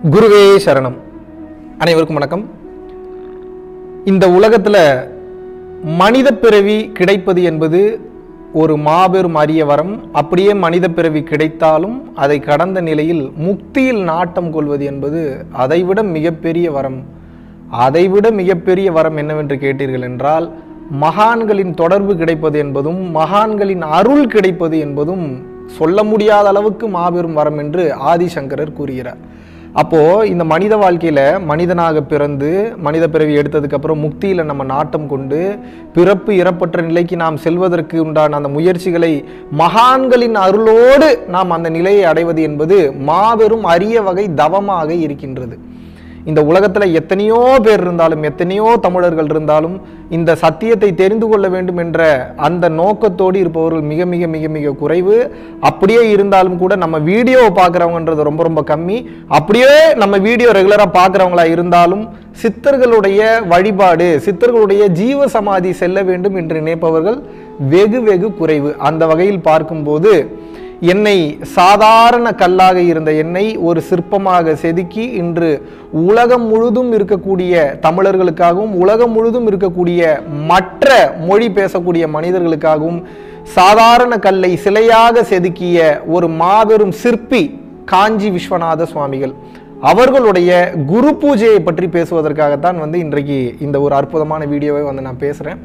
குருவே சரணம். அனைவருக்கும் வணக்கம். இந்த உலகத்தில் மனித பிறவி கிடைப்பது என்பது ஒரு மாபெரும் அரிய வரம். அப்படியே மனித பிறவி கிடைத்தாலும் அதை கடந்த நிலையில் முக்தியில் நாட்டம் கொள்வது என்பது அதைவிட மிகப்பெரிய வரம். அதைவிட மிகப்பெரிய வரம் என்னவென்று கேட்டீர்கள் என்றால், மகான்களின் தொடர்பு கிடைப்பது என்பதும் மகான்களின் அருள் கிடைப்பது என்பதும் சொல்ல முடியாத அளவுக்கு மாபெரும் வரம் என்று ஆதிசங்கரர் கூறுகிறார். அப்போ இந்த மனித வாழ்க்கையில மனிதனாக பிறந்து மனித பிறவி எடுத்ததுக்கு அப்புறம் முக்தியில நம்ம நாட்டம் கொண்டு பிறப்பு இறப்பற்ற நிலைக்கு நாம் செல்வதற்கு உண்டான அந்த முயற்சிகளை மகான்களின் அருளோடு நாம் அந்த நிலையை அடைவது என்பது மாபெரும் அரிய வகை தவமாக இருக்கின்றது. இந்த உலகத்துல எத்தனையோ பேர் இருந்தாலும், எத்தனையோ தமிழர்கள் இருந்தாலும், இந்த சத்தியத்தை தெரிந்து கொள்ள வேண்டும் என்ற அந்த நோக்கத்தோடு இருப்பவர்கள் மிக மிக மிக மிக குறைவு. அப்படியே இருந்தாலும் கூட நம்ம வீடியோ பார்க்குறவங்கன்றது ரொம்ப ரொம்ப கம்மி. அப்படியே நம்ம வீடியோ ரெகுலரா பார்க்குறவங்களா இருந்தாலும் சித்தர்களுடைய வழிபாடு, சித்தர்களுடைய ஜீவ சமாதி செல்ல வேண்டும் என்று நினைப்பவர்கள் வெகு வெகு குறைவு. அந்த வகையில் பார்க்கும்போது என்னை சாதாரண கல்லாக இருந்த என்னை ஒரு சிற்பமாக செதுக்கி இன்று உலகம் முழுதும் இருக்கக்கூடிய தமிழர்களுக்காகவும் உலகம் முழுதும் இருக்கக்கூடிய மற்ற மொழி பேசக்கூடிய மனிதர்களுக்காகவும் சாதாரண கல்லை சிலையாக செதுக்கிய ஒரு மாபெரும் சிற்பி காஞ்சி விஸ்வநாத சுவாமிகள் அவர்களுடைய குரு பூஜையை பற்றி பேசுவதற்காகத்தான் இன்றைக்கு இந்த ஒரு அற்புதமான வீடியோவை நான் பேசுறேன்.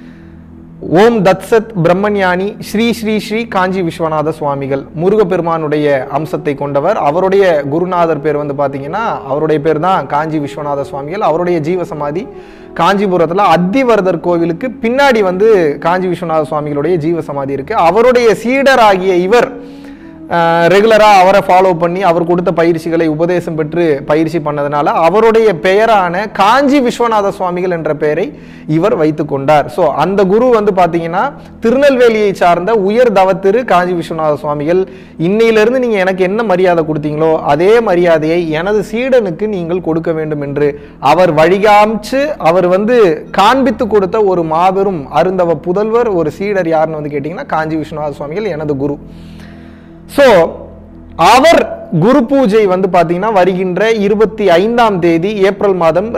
ஓம் தத்சத் பிரம்மஞானி ஸ்ரீ ஸ்ரீ ஸ்ரீ காஞ்சி விஸ்வநாத சுவாமிகள் முருகப்பெருமானுடைய அம்சத்தை கொண்டவர். அவருடைய குருநாதர் பேர் பார்த்தீங்கன்னா அவருடைய பேர் தான் காஞ்சி விஸ்வநாத சுவாமிகள். அவருடைய ஜீவசமாதி காஞ்சிபுரத்தில் அத்திவரதர் கோவிலுக்கு பின்னாடி காஞ்சி விஸ்வநாத சுவாமிகளுடைய ஜீவசமாதி இருக்கு. அவருடைய சீடராகிய இவர் ரெகுலராக அவரை ஃபாலோ பண்ணி அவர் கொடுத்த பயிற்சிகளை உபதேசம் பெற்று பயிற்சி பண்ணதுனால அவருடைய பெயரான காஞ்சி விஸ்வநாத சுவாமிகள் என்ற பெயரை இவர் வைத்து கொண்டார். ஸோ அந்த குரு பார்த்தீங்கன்னா திருநெல்வேலியை சார்ந்த உயர் தவத்திரு காஞ்சி விஸ்வநாத சுவாமிகள். இன்னையிலிருந்து நீங்கள் எனக்கு என்ன மரியாதை கொடுத்தீங்களோ அதே மரியாதையை எனது சீடனுக்கு நீங்கள் கொடுக்க வேண்டும் என்று அவர் வழிகாமிச்சு அவர் காண்பித்து கொடுத்த ஒரு மாபெரும் அருந்தவ புதல்வர் ஒரு சீடர் யாருன்னு கேட்டீங்கன்னா காஞ்சி விஸ்வநாத சுவாமிகள் எனது குரு. ஸோ அவர் குரு பூஜை பார்த்தீங்கன்னா வருகின்ற 25ஆம் தேதி ஏப்ரல் மாதம்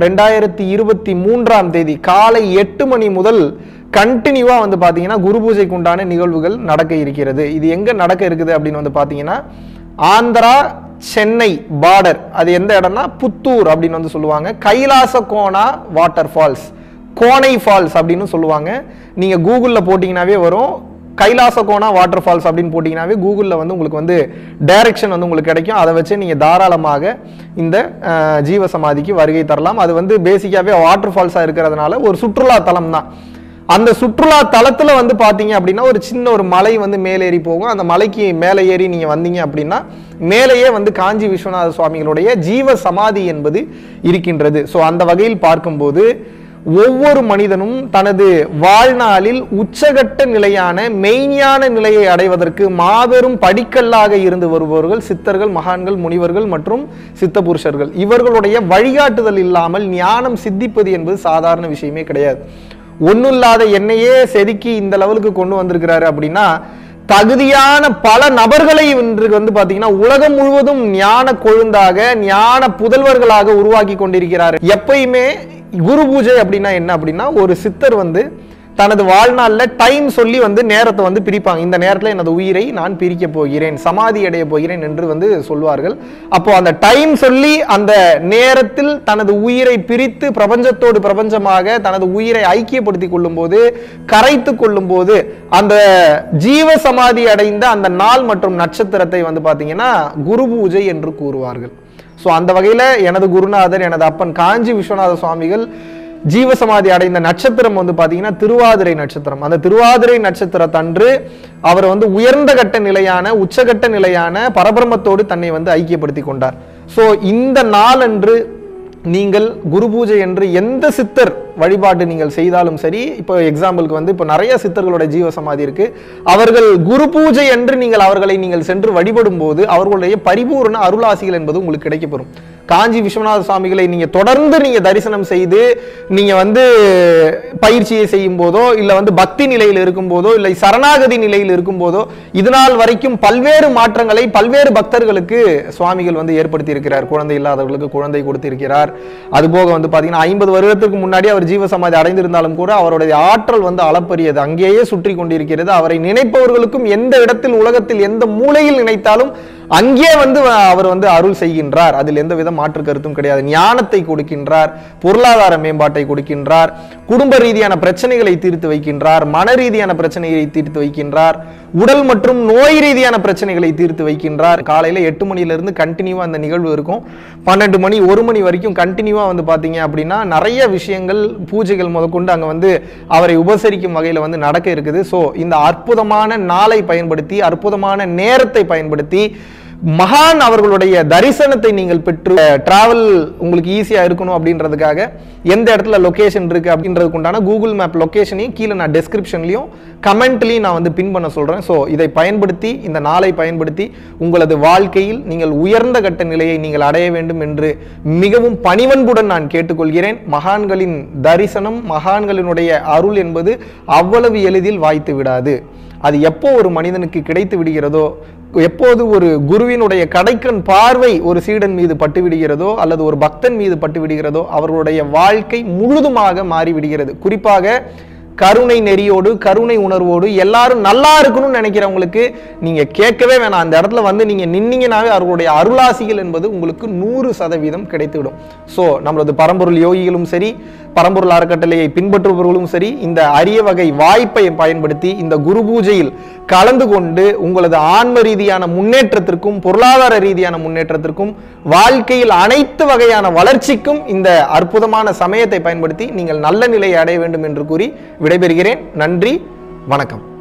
2023ஆம் தேதி காலை 8 மணி முதல் கண்டினியூவா பார்த்தீங்கன்னா குரு பூஜைக்கு உண்டான நிகழ்வுகள் நடக்க இருக்கிறது. இது எங்க நடக்க இருக்குது அப்படின்னு பார்த்தீங்கன்னா ஆந்திரா சென்னை பார்டர், அது எந்த இடம்னா புத்தூர் அப்படின்னு சொல்லுவாங்க. Kailasa Kona water falls, Konai falls அப்படின்னு சொல்லுவாங்க. நீங்க கூகுள்ல போட்டீங்கன்னாவே வரும். கைலாச கோணா வாட்டர் ஃபால்ஸ் அப்படின்னு போட்டிங்கனாவே கூகுளில் உங்களுக்கு டைரக்ஷன் உங்களுக்கு கிடைக்கும். அதை வச்சு நீங்கள் தாராளமாக இந்த ஜீவசமாதிக்கு வருகை தரலாம். அது பேசிக்காகவே வாட்டர் ஃபால்ஸாக இருக்கிறதுனால ஒரு சுற்றுலா தலம் தான். அந்த சுற்றுலா தலத்தில் பார்த்தீங்க அப்படின்னா ஒரு சின்ன ஒரு மலை மேலேறி போகும். அந்த மலைக்கு மேலே ஏறி நீங்கள் வந்தீங்க அப்படின்னா மேலேயே காஞ்சி விஸ்வநாத சுவாமிகளுடைய ஜீவ சமாதி என்பது இருக்கின்றது. ஸோ அந்த வகையில் பார்க்கும்போது ஒவ்வொரு மனிதனும் தனது வாழ்நாளில் உச்சகட்ட நிலையான மெய்ஞான நிலையை அடைவதற்கு மாபெரும் படிக்கல்லாக இருந்து வருபவர்கள் சித்தர்கள், மகான்கள், முனிவர்கள் மற்றும் சித்த புருஷர்கள். இவர்களுடைய வழிகாட்டுதல் இல்லாமல் ஞானம் சித்திப்பது என்பது சாதாரண விஷயமே கிடையாது. ஒன்னும் இல்லாத என்னையே செதுக்கி இந்த லெவலுக்கு கொண்டு வந்திருக்கிறாரு அப்படின்னா தகுதியான பல நபர்களை இன்று பாத்தீங்கன்னா உலகம் முழுவதும் ஞான கொழுந்தாக ஞான புதல்வர்களாக உருவாக்கி கொண்டிருக்கிறார். எப்பயுமே குரு பூஜை அப்படின்னா என்ன அப்படின்னா ஒரு சித்தர் தனது வாழ்நாளில் டைம் சொல்லி நேரத்தை பிரிப்பாங்க. இந்த நேரத்தில் எனது உயிரை நான் பிரிக்க போகிறேன், சமாதி அடைய போகிறேன் என்று சொல்வார்கள். அப்போ அந்த டைம் சொல்லி அந்த நேரத்தில் தனது உயிரை பிரித்து பிரபஞ்சத்தோடு பிரபஞ்சமாக தனது உயிரை ஐக்கியப்படுத்திக் கொள்ளும் போது, கரைத்து கொள்ளும் போது அந்த ஜீவ சமாதி அடைந்த அந்த நாள் மற்றும் நட்சத்திரத்தை பாத்தீங்கன்னா குரு பூஜை என்று கூறுவார்கள். ஸோ அந்த வகையில் எனது குருநாதர் எனது அப்பன் காஞ்சி விஸ்வநாத சுவாமிகள் ஜீவசமாதி அடைந்த நட்சத்திரம் பார்த்தீங்கன்னா திருவாதிரை நட்சத்திரம். அந்த திருவாதிரை நட்சத்திரத்தன்று அவர் உயர்ந்த கட்ட நிலையான உச்சகட்ட நிலையான பரபிரமத்தோடு தன்னை ஐக்கியப்படுத்தி கொண்டார். ஸோ இந்த நாளன்று நீங்கள் குரு பூஜை என்று எந்த சித்தர் வழிபாடு நீங்கள் செய்தாலும் சரி, இப்போ எக்ஸாம்பிளுக்கு இப்போ நிறைய சித்தர்களோட ஜீவசமாதி இருக்கு. அவர்கள் குரு பூஜை என்று நீங்கள் அவர்களை நீங்கள் சென்று வழிபடும் போது அவர்களுடைய பரிபூர்ண அருளாசிகள் என்பது உங்களுக்கு கிடைக்கப்பெறும். காஞ்சி விஸ்வநாத சுவாமிகளை நீங்க தொடர்ந்து நீங்க தரிசனம் செய்து நீங்க வந்து பயிற்சியை செய்யும் போதோ இல்ல வந்து பக்தி நிலையில் இருக்கும் போதோ இல்லை சரணாகதி நிலையில் இருக்கும் போதோ இதனால் வரைக்கும் பல்வேறு மாற்றங்களை பல்வேறு பக்தர்களுக்கு சுவாமிகள் வந்து ஏற்படுத்தி இருக்கிறார். குழந்தை இல்லாதவர்களுக்கு குழந்தை கொடுத்திருக்கிறார். அதுபோக வந்து பாத்தீங்கன்னா 50 வருடத்துக்கு முன்னாடி அவர் ஜீவசமாதி அடைந்திருந்தாலும் கூட அவருடைய ஆற்றல் வந்து அளப்பரியது, அங்கேயே சுற்றி கொண்டிருக்கிறது. அவரை நினைப்பவர்களுக்கும் எந்த இடத்தில் உலகத்தில் எந்த மூலையில் நினைத்தாலும் அங்கே வந்து அவர் வந்து அருள் செய்கின்றார். அதில் எந்தவித மாற்று கருத்தும் கிடையாது. ஞானத்தை கொடுக்கின்றார், பொருளாதார மேம்பாட்டை கொடுக்கின்றார், குடும்ப ரீதியான பிரச்சனைகளை தீர்த்து வைக்கின்றார், மன ரீதியான பிரச்சனைகளை தீர்த்து வைக்கின்றார், உடல் மற்றும் நோய் ரீதியான பிரச்சனைகளை தீர்த்து வைக்கின்றார். காலையில 8 மணியிலிருந்து கண்டினியூவா அந்த நிகழ்வு இருக்கும். 12 மணி 1 மணி வரைக்கும் கண்டினியூவா வந்து பாத்தீங்க அப்படின்னா நிறைய விஷயங்கள் பூஜைகள் முதற்கொண்டு அங்க வந்து அவரை உபசரிக்கும் வகையில வந்து நடக்க இருக்குது. ஸோ இந்த அற்புதமான நாளை பயன்படுத்தி அற்புதமான நேரத்தை பயன்படுத்தி மகான் அவர்களுடைய தரிசனத்தை நீங்கள் பெற்று டிராவல் உங்களுக்கு ஈஸியா இருக்கணும் அப்படின்றதுக்காக எந்த இடத்துல லொகேஷன் இருக்கு அப்படின்றதுக்கு உண்டான கூகுள் மேப் லொகேஷனையும் கீழே நான் டெஸ்கிரிப்ஷன்லையும் கமெண்ட்லையும் நான் வந்து பின் பண்ண சொல்றேன். ஸோ இதை பயன்படுத்தி இந்த நாளை பயன்படுத்தி உங்களது வாழ்க்கையில் நீங்கள் உயர்ந்த கட்ட நிலையை நீங்கள் அடைய வேண்டும் என்று மிகவும் பணிவன்புடன் நான் கேட்டுக்கொள்கிறேன். மகான்களின் தரிசனம் மகான்களினுடைய அருள் என்பது அவ்வளவு எளிதில் வாய்த்து விடாது. அது எப்போ ஒரு மனிதனுக்கு கிடைத்து விடுகிறதோ, எப்போது ஒரு குருவினுடைய கடைக்கண் பார்வை ஒரு சீடன் மீது பட்டு விடுகிறதோ அல்லது ஒரு பக்தன் மீது பட்டு விடுகிறதோ அவர்களுடைய வாழ்க்கை முழுதுமாக மாறிவிடுகிறது. குறிப்பாக கருணை நெறியோடு கருணை உணர்வோடு எல்லாரும் நல்லா இருக்கணும்னு நினைக்கிறவங்களுக்கு நீங்க கேட்கவே வேணாம். அந்த இடத்துல வந்து நீங்க நின்னீங்கனாவே அவர்களுடைய அருளாசிகள் என்பது உங்களுக்கு 100% கிடைத்துவிடும். ஸோ நம்மளது பரம்பொருள் யோகிகளும் சரி பரம்பொருள் அறக்கட்டளையை பின்பற்றுபவர்களும் சரி இந்த அரிய வகை வாய்ப்பை பயன்படுத்தி இந்த குரு பூஜையில் கலந்து கொண்டு உங்களது ஆன்ம ரீதியான முன்னேற்றத்திற்கும் பொருளாதார ரீதியான முன்னேற்றத்திற்கும் வாழ்க்கையில் அனைத்து வகையான வளர்ச்சிக்கும் இந்த அற்புதமான சமயத்தை பயன்படுத்தி நீங்கள் நல்ல நிலையை அடைய வேண்டும் என்று கூறி விடைபெறுகிறேன். நன்றி, வணக்கம்.